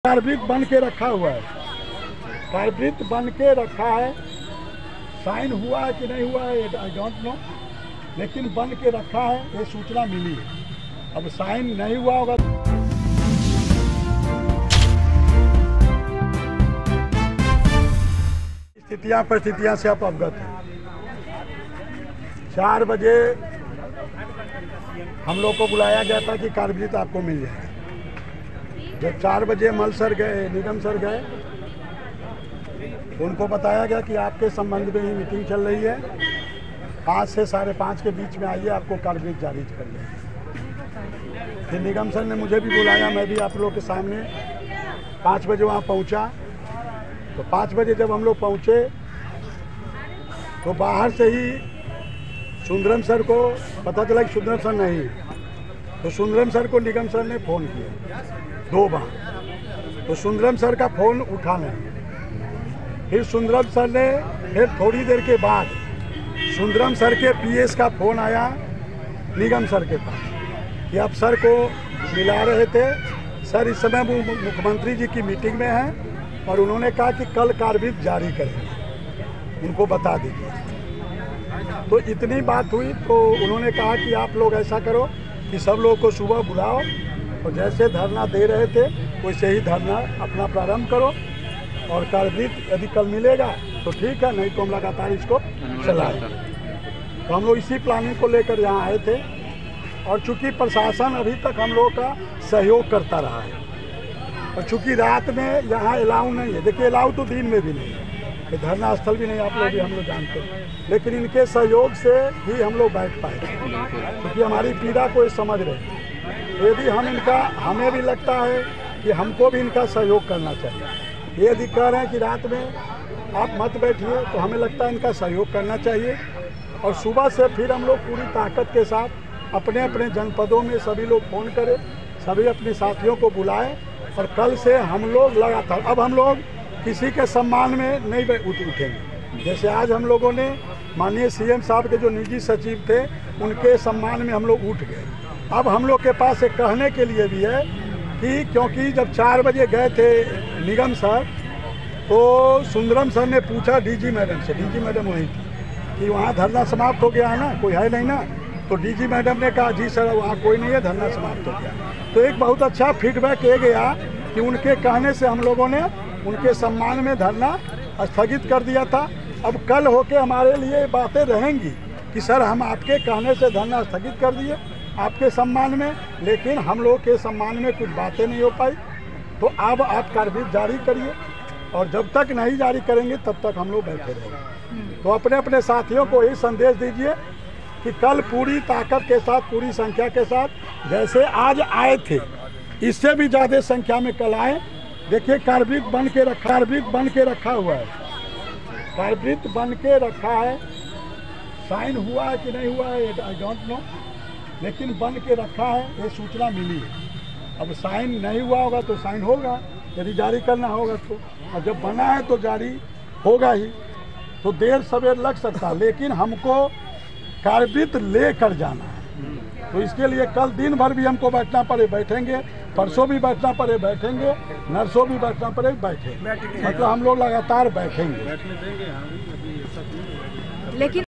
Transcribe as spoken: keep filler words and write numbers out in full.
कार्बरिक बन के रखा हुआ है, कार्बरिक बन के रखा है। साइन हुआ है कि नहीं हुआ है आई डोंट नो, लेकिन बन के रखा है, ये सूचना मिली है। अब साइन नहीं हुआ होगा। स्थितियां परिस्थितियां से आप अवगत हैं। चार बजे हम लोग को बुलाया गया था कि कार्बरिक आपको मिल जाएगा। जब चार बजे मल सर गए, निगम सर गए, उनको बताया गया कि आपके संबंध में ही मीटिंग चल रही है, पाँच से साढ़े पाँच के बीच में आइए, आपको कार्बरिक जारी कर लेंगे। फिर निगम सर ने मुझे भी बुलाया, मैं भी आप लोग के सामने पाँच बजे वहाँ पहुँचा। तो पाँच बजे जब हम लोग पहुँचे तो बाहर से ही सुंदरम सर को पता चला कि सुंदरम सर नहीं, तो सुंदरम सर को निगम सर ने फ़ोन किया दो बार, तो सुंदरम सर का फ़ोन उठा नहीं। फिर सुंदरम सर ने फिर थोड़ी देर के बाद सुंदरम सर के पीएस का फ़ोन आया निगम सर के पास कि आप सर को मिला रहे थे, सर इस समय वो मुख्यमंत्री जी की मीटिंग में हैं और उन्होंने कहा कि कल कार्बरिक जारी करेंगे, उनको बता दीजिए। तो इतनी बात हुई तो उन्होंने कहा कि आप लोग ऐसा करो कि सब लोगों को सुबह बुलाओ और जैसे धरना दे रहे थे वैसे ही धरना अपना प्रारंभ करो, और कार्बरिक यदि कल मिलेगा तो ठीक है, नहीं तो हम लगातार इसको चलाएंगे। तो हम लोग इसी प्लानिंग को लेकर यहाँ आए थे, और चूँकि प्रशासन अभी तक हम लोगों का सहयोग करता रहा है, और चूँकि रात में यहाँ अलाउ नहीं है, देखिए अलाउ तो दिन में भी नहीं है, ये धरना स्थल भी नहीं, आप लोग भी हम लोग जानते हैं, लेकिन इनके सहयोग से ही हम लोग बैठ पाए, क्योंकि हमारी पीड़ा को ये समझ रहे हैं। यदि हम इनका, हमें भी लगता है कि हमको भी इनका सहयोग करना चाहिए। ये यदि कह रहे हैं कि रात में आप मत बैठिए, तो हमें लगता है इनका सहयोग करना चाहिए। और सुबह से फिर हम लोग पूरी ताकत के साथ अपने अपने जनपदों में सभी लोग फ़ोन करें, सभी अपने साथियों को बुलाएं, और कल से हम लोग लगातार, अब हम लोग किसी के सम्मान में नहीं उठ उठेंगे। जैसे आज हम लोगों ने माननीय सीएम साहब के जो निजी सचिव थे उनके सम्मान में हम लोग उठ गए। अब हम लोग के पास एक कहने के लिए भी है कि क्योंकि जब चार बजे गए थे निगम सर, तो सुंदरम सर ने पूछा डीजी मैडम से, डीजी मैडम वहीं थी, कि वहाँ धरना समाप्त हो गया है ना, कोई है नहीं ना? तो डीजी मैडम ने कहा जी सर वहाँ कोई नहीं है, धरना समाप्त हो गया। तो एक बहुत अच्छा फीडबैक ये गया कि उनके कहने से हम लोगों ने उनके सम्मान में धरना स्थगित कर दिया था। अब कल होके हमारे लिए बातें रहेंगी कि सर हम आपके कहने से धरना स्थगित कर दिए आपके सम्मान में, लेकिन हम लोग के सम्मान में कुछ बातें नहीं हो पाई, तो अब आप कार्बरिक जारी करिए, और जब तक नहीं जारी करेंगे तब तक हम लोग बैठे रहेंगे। तो अपने अपने साथियों को यही संदेश दीजिए कि कल पूरी ताकत के साथ, पूरी संख्या के साथ, जैसे आज आए थे इससे भी ज़्यादा संख्या में कल आए। देखिए कार्बरिक बन के रखा कार्बरिक बन के रखा हुआ है, कार्बरिक बन के रखा है। साइन हुआ है कि नहीं हुआ है आई डोंट नो, लेकिन बन के रखा है, ये सूचना मिली है। अब साइन नहीं हुआ होगा तो साइन होगा, यदि जारी करना होगा तो, और जब बना है तो जारी होगा ही। तो देर सवेर लग सकता है, लेकिन हमको कार्बरिक ले कर जाना है। तो इसके लिए कल दिन भर भी हमको बैठना पड़े बैठेंगे, परसों भी बैठना पड़े बैठेंगे, नरसों भी बैठना पड़े बैठेंगे, मतलब हम लोग लगातार बैठेंगे। लेकिन